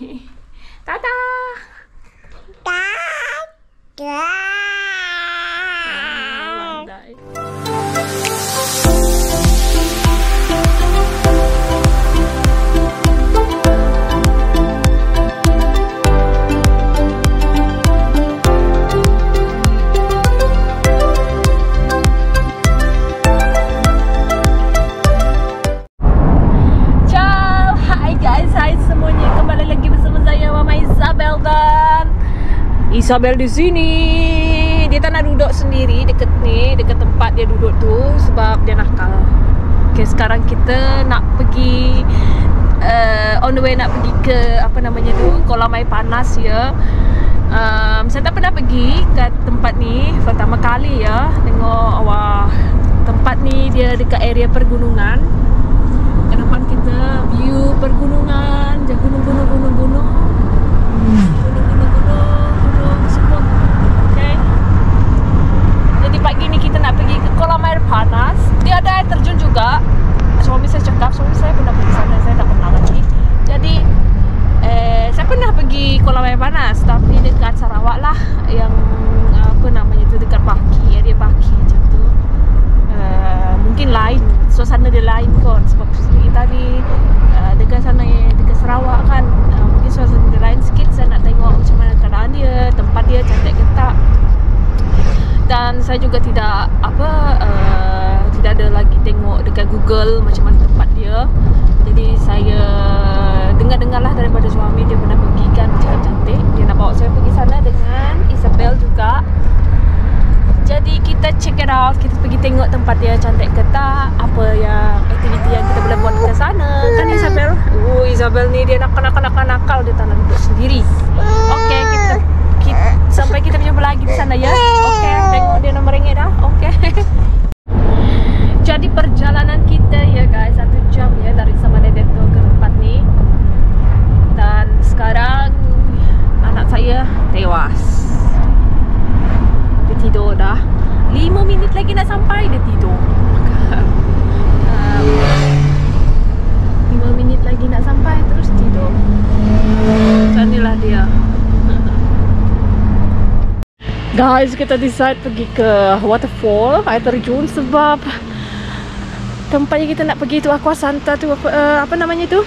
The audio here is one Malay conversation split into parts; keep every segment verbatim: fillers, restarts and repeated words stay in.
Dadah. Isabel di sini. Dia tak nak duduk sendiri deket ni, deket tempat dia duduk tu sebab dia nakal. Okay, sekarang kita nak pergi uh, on the way nak pergi ke apa namanya tu, kolam air panas ya. Um, saya tak pernah pergi ke tempat ni, pertama kali ya. Tengok, wah, tempat ni dia dekat area pergunungan. Ke depan kita view pergunungan, gunung-gunung gunung-gunung. Pagi ni kita nak pergi ke kolam air panas. Dia ada air terjun juga. Suami saya cakap, suami saya pernah pergi sana, saya tak pernah lagi. Jadi eh, saya pernah pergi kolam air panas, tapi dekat Sarawak lah, yang apa namanya tu, dekat Baki, area Baki macam tu. Uh, mungkin lain, suasana dia lain kan, sebab kita ni uh, dekat sana, dekat Sarawak kan, uh, mungkin suasana dia lain sikit. Saya nak tengok macam mana keadaan dia, tempat dia cantik ke tak. Dan saya juga tidak apa uh, tidak ada lagi tengok dekat Google macam mana tempat dia. Jadi saya dengar-dengarlah daripada suami, dia pernah pergi kan, cakap cantik. Dia nak bawa saya pergi sana dengan Isabel juga. Jadi kita check it out, kita pergi tengok tempat dia cantik ke tak, apa yang aktiviti yang kita boleh buat ke sana. Kan Isabel? Oh, Isabel ni dia nakal-nakal-nakal, dia tak nak duduk sendiri. Okey, kita sampai kita berjumpa lagi di sana ya. Oke, okay, tengok dia nak merengek dah. Oke. Okay. Jadi perjalanan kita ya guys, satu jam ya dari Samanedeto ke tempat ni. Dan sekarang anak saya tewas. Dia tidur dah. lima minit lagi nak sampai, dia tidur. lima minit lagi nak sampai terus tidur. Macam inilah dia. Guys, kita decide pergi ke waterfall, air terjun, sebab tempat yang kita nak pergi tu Aqua Santa tu, apa, uh, apa namanya tu,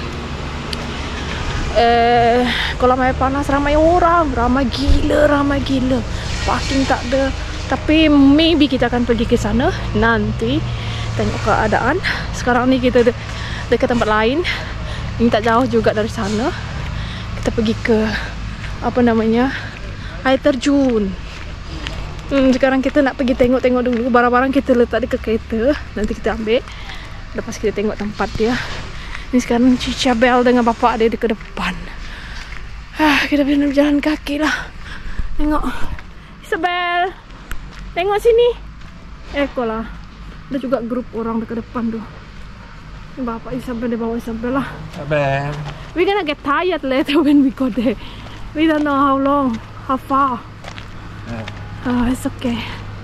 eh, kolam air panas, ramai orang, ramai gila, ramai gila, parking tak ada. Tapi maybe kita akan pergi ke sana nanti, tengok keadaan. Sekarang ni kita de dekat tempat lain, ini tak jauh juga dari sana. Kita pergi ke apa namanya, air terjun. Hmm, sekarang kita nak pergi tengok-tengok dulu. Barang-barang kita letak dekat kereta, nanti kita ambil. Lepas kita tengok tempat dia. Ini sekarang Cici Bel dengan bapak dia dekat depan. Ah, kita boleh berjalan kaki lah. Tengok Isabel, tengok sini. Eh, kok lah. Ada juga grup orang dekat depan tu. Ini bapak Isabel, dia bawa Isabel lah. Isabel, we gonna get tired later when we go there. We don't know how long, how far. Yeah. Oh, it's okay.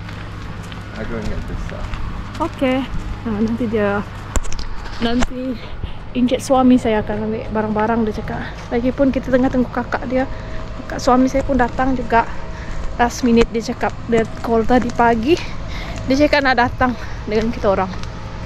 I go and get this stuff. Okay. Nah, nanti dia nanti injek suami saya akan ambil barang-barang, dia cakap. Lagipun kita tengah tunggu kakak dia. Kakak suami saya pun datang juga. Last minute dia cakap, dia call tadi pagi. Dia cakap nak datang dengan kita orang.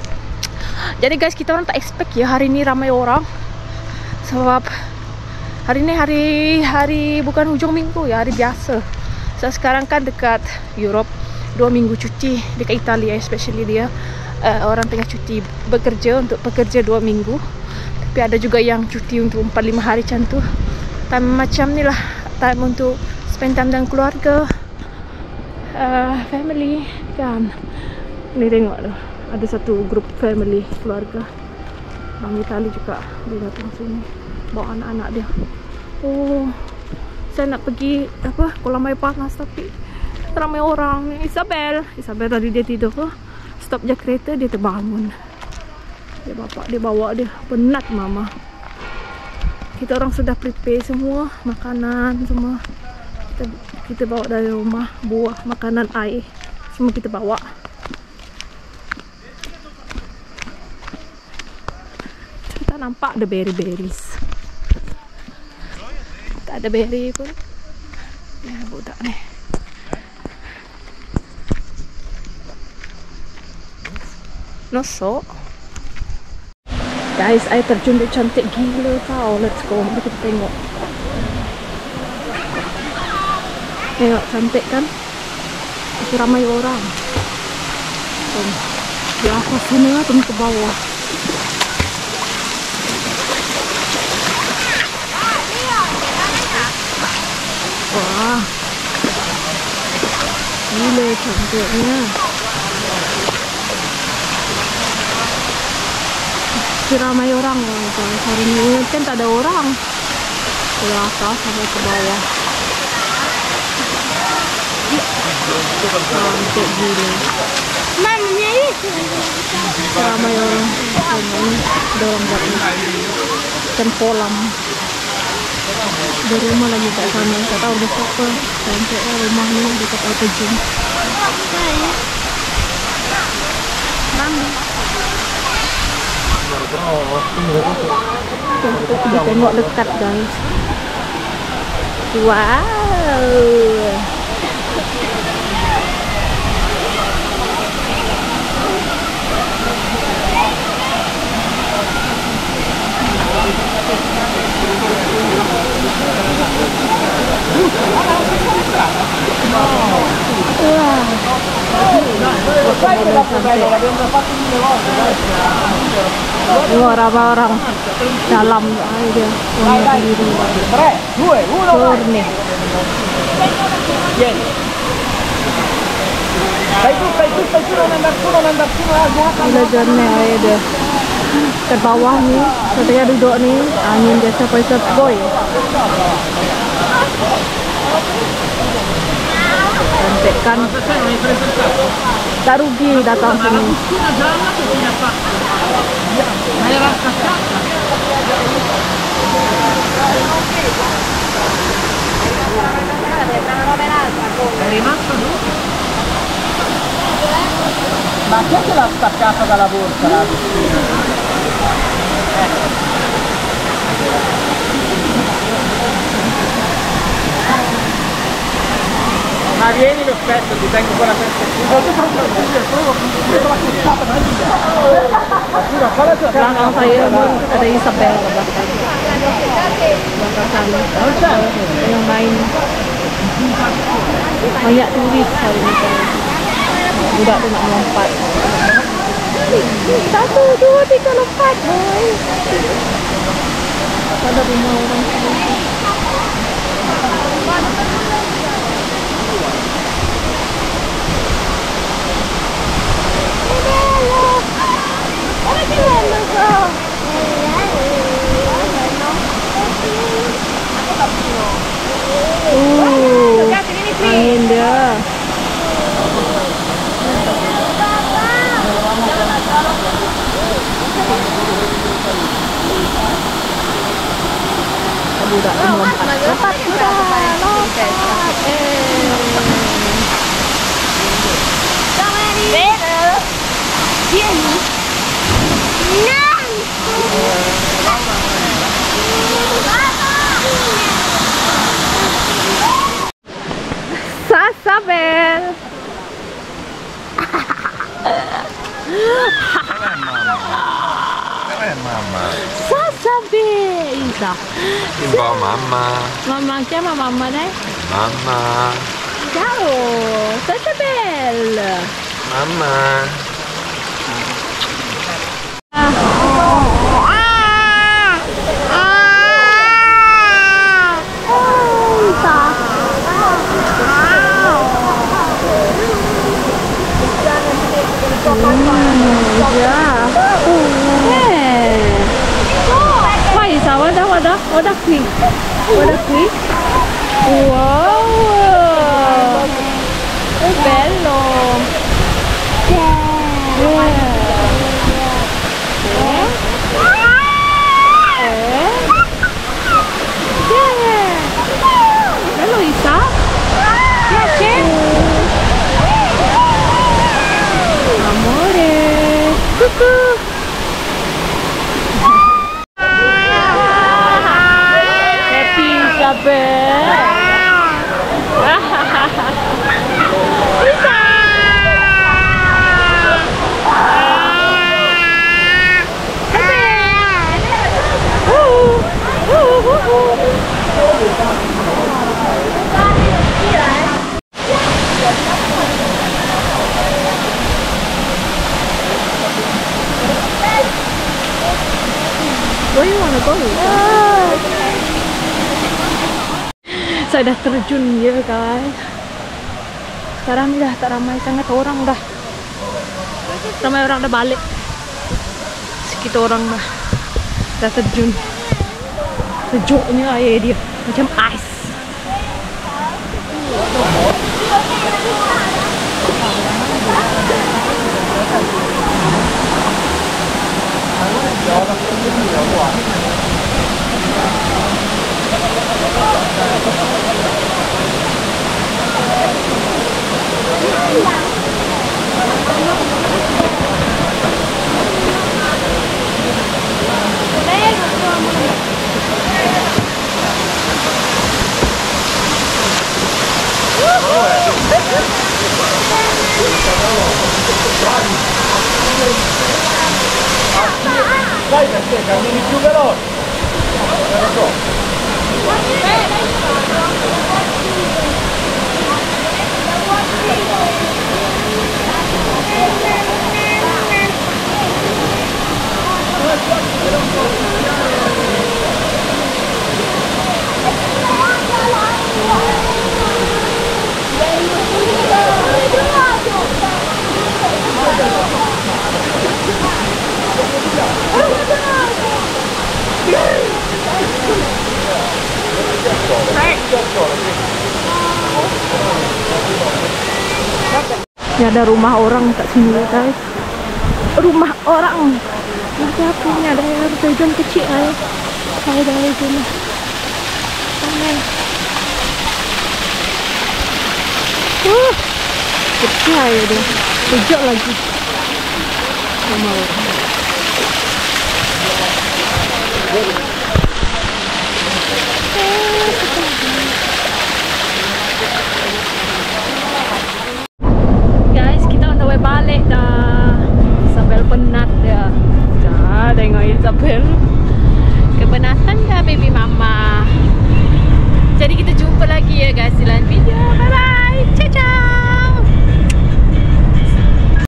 Jadi guys, kita orang tak expect ya hari ini ramai orang. Sebab hari ini hari hari bukan hujung minggu ya, hari biasa. So, sekarang kan dekat Europe dua minggu cuti, dekat Italia especially dia uh, orang tengah cuti bekerja untuk pekerja dua minggu. Tapi ada juga yang cuti untuk empat lima hari macam tu. Time macam ni lah, time untuk spend time dengan keluarga, uh, family kan. Ni tengok tu, ada satu grup family keluarga. Bang Itali juga dia datang sini bawa anak-anak dia. Oh, saya nak pergi apa kolam air panas tapi ramai orang. Isabel, Isabel tadi dia tidur ke, stop je kereta dia terbangun. Dia bapak dia bawa dia, penat mama. Kita orang sudah prepare semua makanan semua. Kita kita bawa dari rumah, buah, makanan, air semua kita bawa. Kita nampak the berry berries. Tak ada berry pun. Ya budak ni. Nosok. Guys, air terjun dia cantik gila tau. Let's go, mari kita tengok. Tengok, cantik kan? Masih ramai orang. Tuh, di atas sana, turun ke bawah. Wah, gila cantiknya. Masih ramai orang guys. Hari ini kan tak ada orang. Dari atas sampai ke bawah. Cantik gila. Mamanya itu. Ramai orang. Ini ada orang buat ni. Dan kolam. Ada rumah lagi kat sana. Tak tahu ada siapa. Cantik lah rumah ni dekat air terjun. Mami. Kita tengok dekat guys. Wow. Wah, ramai orang dalam air dia. Warna biru. Warna. Gila jernih air dia. Ke bawah ni, ketika duduk ni, angin dia sampai sepoi. Cantik kan? Tak rugi datang sini. Ma chi è che l'ha staccata dalla borsa? La Ma vieni lo spesso, ti tengo con la perspettiva. Belakang saya ada Isabel ke belakang. Belakang sana. Yang main. Banyak turis hari ni. Budak tu nak melompat. Satu, dua, tiga, lompat boy. Ada rumah orang sini. Uh, angin dia. Budak melompat. Lompat budak. Lompat. Vero? Vieni. No! Sasabel. Dov'è mamma? Sasabel. Isa. Ciao mamma. Mamma, chiama mamma dai. Mamma. Ciao. Sasabel. Mamma. Wadah, wadah qui, wadah qui. Wow, è bello. Bello Isa? Piace? Amore, cucù. Where you wanna go? Saya dah terjun ya guys. Sekarang dah tak ramai sangat orang dah. Ramai orang dah balik. Sekitar orang dah dah terjun. Sejuknya air dia macam ais. Dai perché cammini più veloce. Non lo so. Ya ada rumah orang kat sini ya guys. Rumah orang. Nanti aku ni ada yang tujuan kecil lah. Saya dah tujuan. Sampai. Uh, kecil ya dia. Sejak lagi. Rumah orang. Guys, kita on the way balik dah. Isabel penat dia. Dah tengok Isabel. Kepenatan dah baby mama. Jadi kita jumpa lagi ya guys di lain video. Bye bye. Ciao ciao.